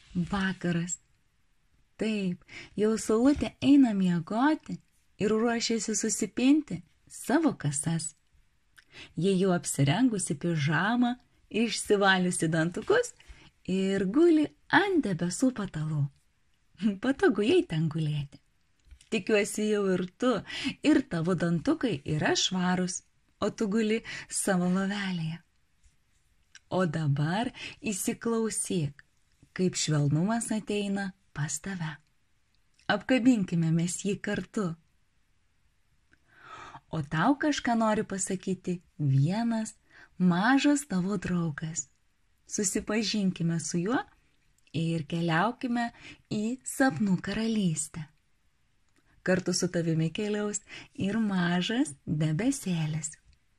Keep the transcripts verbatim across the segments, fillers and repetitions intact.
Vakaras. Taip, jau saulutė eina miegoti ir ruošiasi susipinti savo kasas. Jie jau apsirengusi pižamą, išsivaliusi dantukus ir guli ant debesų patalų. Patogu jai ten gulėti. Tikiuosi jau ir tu, ir tavo dantukai yra švarūs, o tu guli savo lovelėje. O dabar įsiklausyk, kaip švelnumas ateina pas tave. Apkabinkime mes jį kartu. O tau kažką nori pasakyti vienas mažas tavo draugas. Susipažinkime su juo ir keliaukime į sapnų karalystę. Kartu su tavimi keliaus ir mažas debesėlis.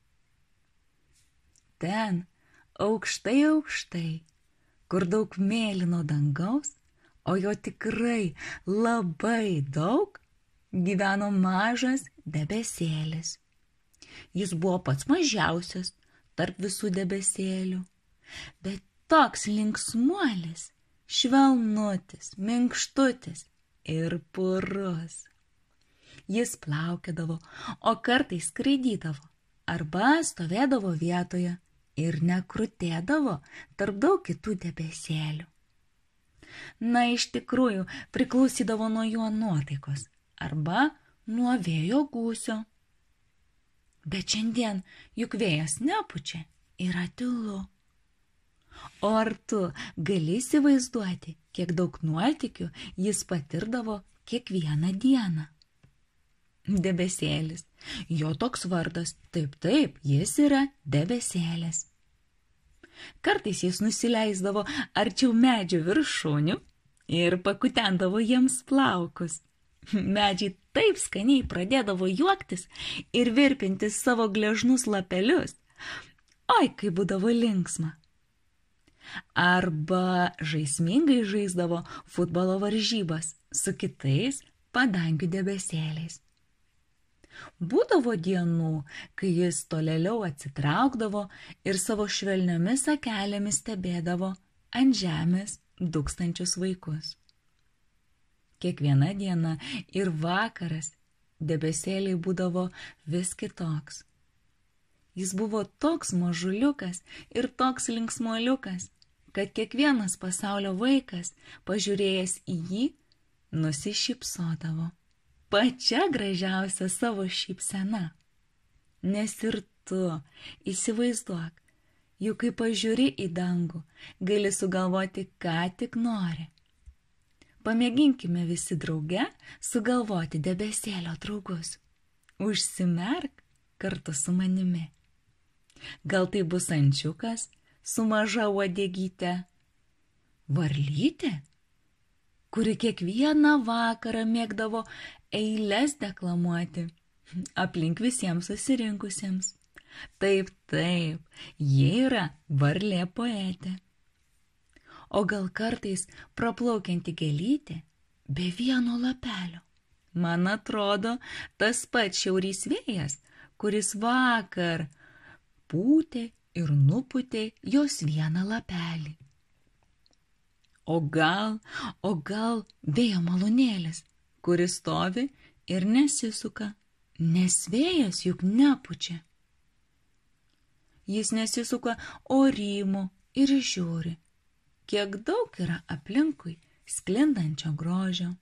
Ten, aukštai aukštai, kur daug mėlyno dangaus, o jo tikrai labai daug, gyveno mažas debesėlis. Jis buvo pats mažiausias tarp visų debesėlių, bet toks linksmuolis, švelnutis, minkštutis ir purus. Jis plaukiodavo, o kartais skraidydavo, arba stovėdavo vietoje ir nekrutėdavo tarp daug kitų debesėlių. Na, iš tikrųjų, priklausydavo nuo jo nuotaikos arba nuo vėjo gūsio. Bet šiandien juk vėjas nepučia, yra tylu. O ar tu gali įsivaizduoti, kiek daug nuotykių jis patirdavo kiekvieną dieną? Debesėlis. Jo toks vardas. Taip, taip, jis yra debesėlis. Kartais jis nusileisdavo arčiau medžių viršūnių ir pakutendavo jiems plaukus. Medžiai taip skaniai pradėdavo juoktis ir virpinti savo gležnus lapelius. Oi, kaip būdavo linksma. Arba žaismingai žaisdavo futbolo varžybas su kitais padangių debesėliais. Būdavo dienų, kai jis tolėliau atsitraukdavo ir savo švelniomis akelėmis stebėdavo ant žemės dūkstančius vaikus. Kiekviena diena ir vakaras debesėliai būdavo vis kitoks. Jis buvo toks mažuliukas ir toks linksmuoliukas, kad kiekvienas pasaulio vaikas, pažiūrėjęs į jį, nusišypsodavo pačia gražiausia savo šypsena. Nes ir tu įsivaizduok, juk kai pažiūri į dangų, gali sugalvoti, ką tik nori. Pamėginkime visi drauge sugalvoti debesėlio draugus. Užsimerk kartu su manimi. Gal tai bus ančiukas su maža uodegyte, varlytė, kuri kiekvieną vakarą mėgdavo eiles deklamuoti aplink visiems susirinkusiems. Taip, taip, jie yra varlė poetė. O gal kartais praplaukianti gėlytė be vieno lapelio. Man atrodo, tas pats šiaurys vėjas, kuris vakar pūtė ir nupūtė jos vieną lapelį. O gal, o gal vėjo malūnėlis, kuris stovi ir nesisuka, nes vėjas juk nepučia. Jis nesisuka, o rymo ir žiūri, kiek daug yra aplinkui sklindančio grožio.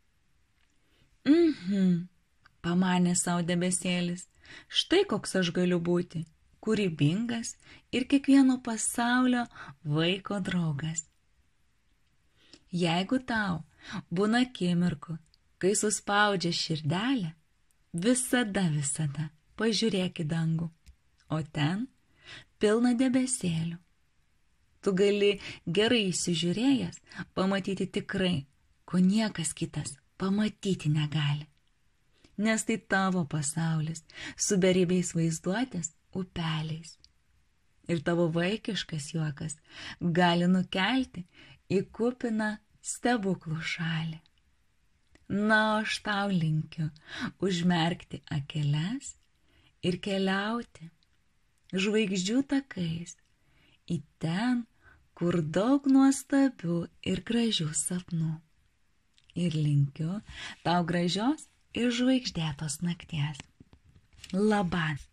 Mhm, pamanė savo debesėlis, štai koks aš galiu būti, kūrybingas ir kiekvieno pasaulio vaiko draugas. Jeigu tau būna akimirkų, kai suspaudžia širdelę, visada, visada pažiūrėk į dangų, o ten pilna debesėlių. Tu gali gerai įsižiūrėjęs pamatyti tikrai, ko niekas kitas pamatyti negali. Nes tai tavo pasaulis su beribiais vaizduotės upeliais. Ir tavo vaikiškas juokas gali nukelti į kupiną stebuklų šalį. Na, aš tau linkiu užmerkti akeles ir keliauti žvaigždžių takais į ten, kur daug nuostabių ir gražių sapnų. Ir linkiu tau gražios ir žvaigždėtos nakties. Labas.